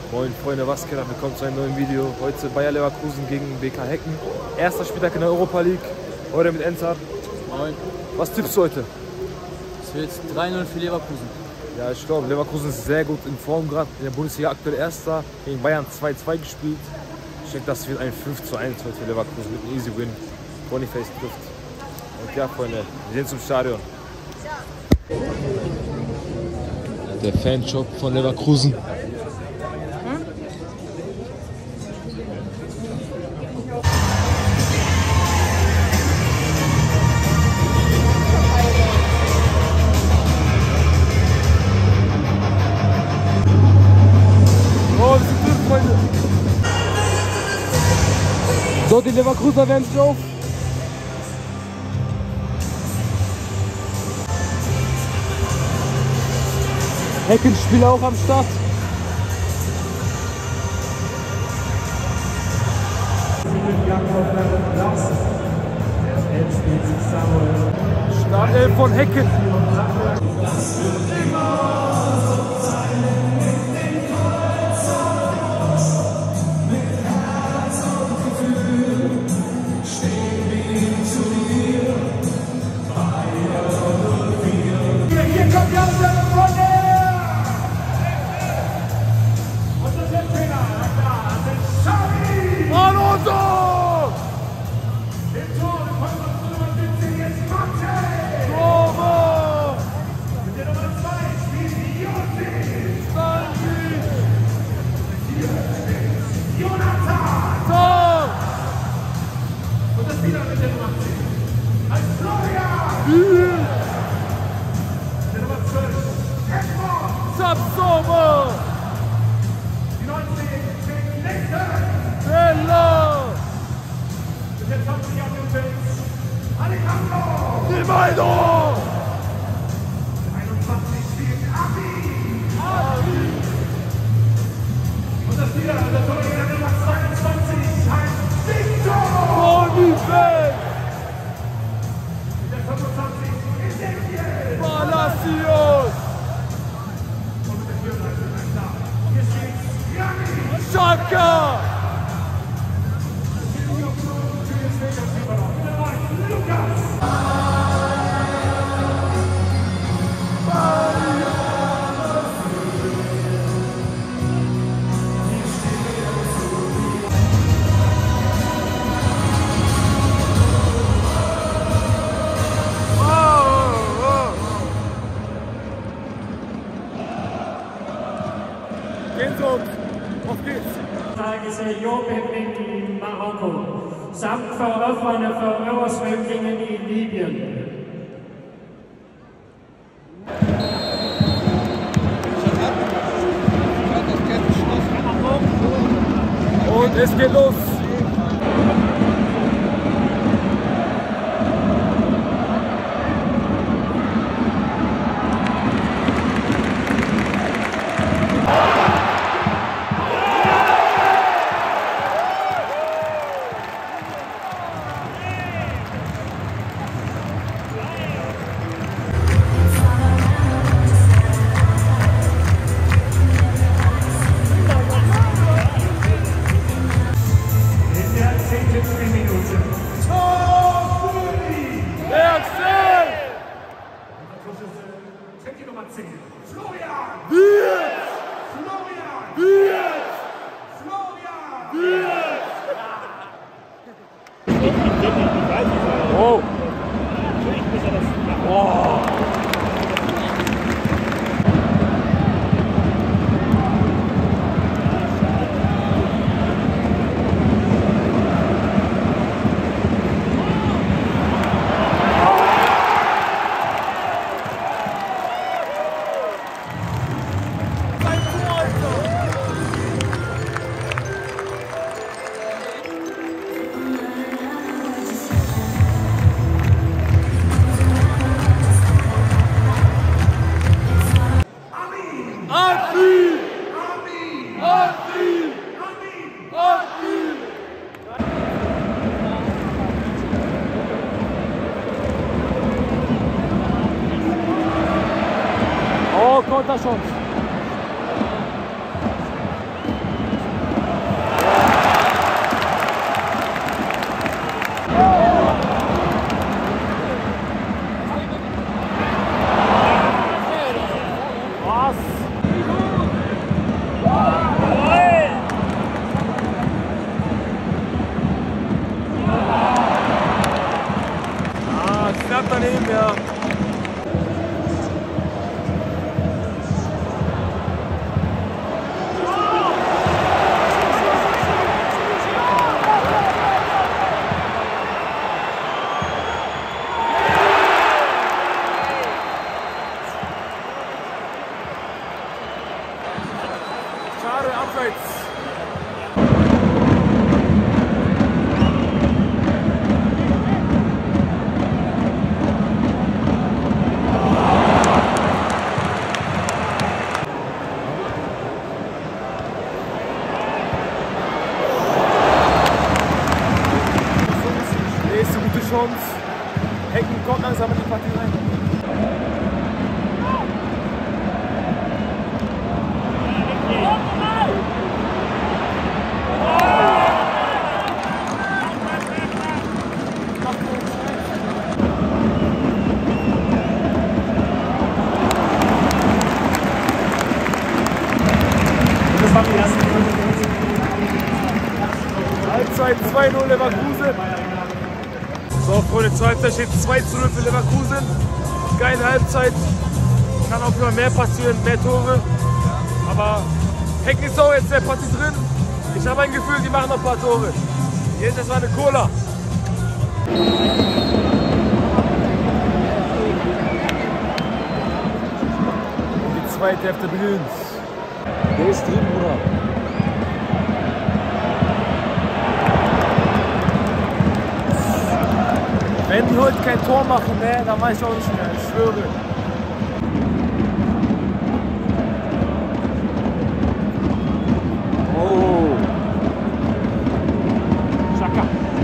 Moin Freunde, was geht ab? Willkommen zu einem neuen Video. Heute Bayer Leverkusen gegen BK Hecken. Erster Spieltag in der Europa League. Heute mit Enzar. Moin. Was tippst du heute? Es wird 3-0 für Leverkusen. Ja, ich glaube, Leverkusen ist sehr gut in Form gerade. In der Bundesliga aktuell Erster. Gegen Bayern 2-2 gespielt. Ich denke, das wird ein 5-1 heute für Leverkusen mit einem Easy Win. Boniface trifft. Und ja, Freunde, wir sind zum Stadion. Der Fanshop von Leverkusen. So, die Leverkusener werden sich auf. Heckenspieler auch am Start. Startelf von Hecken. in Marokko samt Veröffnungen für Überschwemmungen in Libyen. Und es geht los. abseits. Nächste gute Chance. Hecken kommt langsam in die Partie rein. Das war die erste Halbzeit 2-0 Leverkusen. So, Freunde, zur Halbzeit steht 2:0 für Leverkusen. Geile Halbzeit. Kann auch immer mehr passieren, mehr Tore. Aber Hecken ist auch jetzt in der Partie drin. Ich habe ein Gefühl, die machen noch ein paar Tore. Jetzt ist eine Cola. Die zweite Hälfte beginnt. Der ist drin, Bruder. Wenn die heute kein Tor machen, ne, dann weiß ich auch nicht mehr, ich schwöre. Oh. Schaka.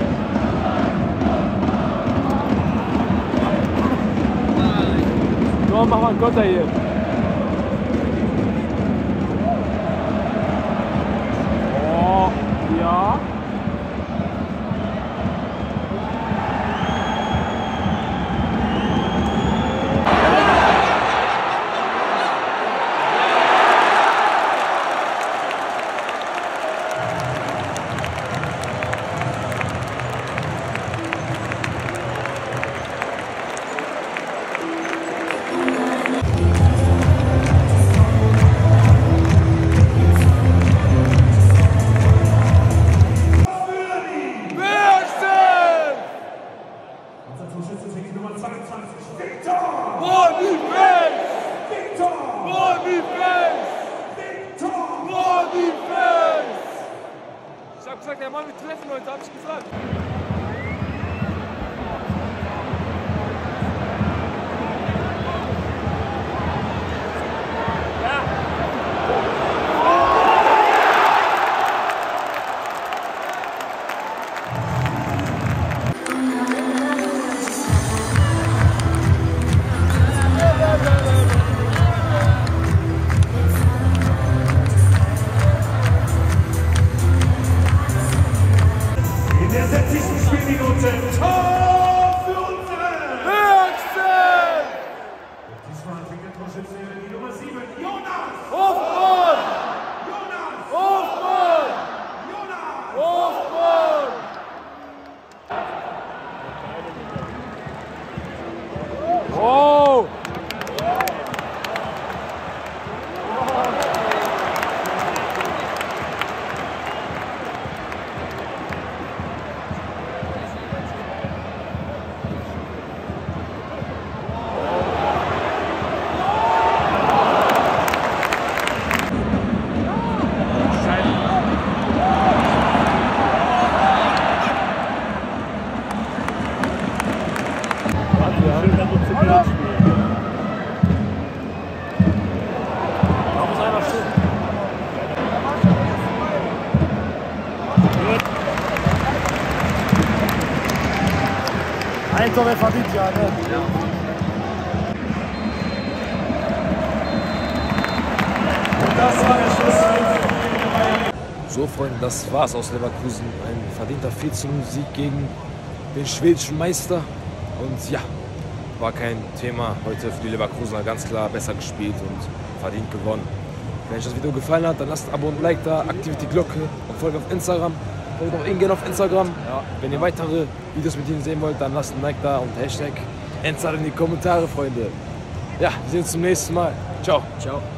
So, mach mal einen Konter hier. Oh, ja. Ich hab gesagt, der Mann, wir treffen heute, hab ich gesagt. In der 60. Spielminute Tor für unsere Höchsten! Diesmal fängt der Torschütze die Nummer 7, Jonas! Hofmann! Jonas! Hofmann! Jonas! Hofmann! Oh! Ein Tor wäre verdient, ja, ne? Ja. Das war der Schluss. So, Freunde, das war's aus Leverkusen. Ein verdienter 4:0-Sieg gegen den schwedischen Meister. Und ja, war kein Thema heute für die Leverkusener. Ganz klar besser gespielt und verdient gewonnen. Wenn euch das Video gefallen hat, dann lasst ein Abo und ein Like da, aktiviert die Glocke und folgt auf Instagram. Folgt auch Ingen auf Instagram. Ja. Wenn ihr weitere Videos mit ihnen sehen wollt, dann lasst ein Like da und Hashtag Endzeit in die Kommentare, Freunde. Ja, wir sehen uns zum nächsten Mal. Ciao. Ciao.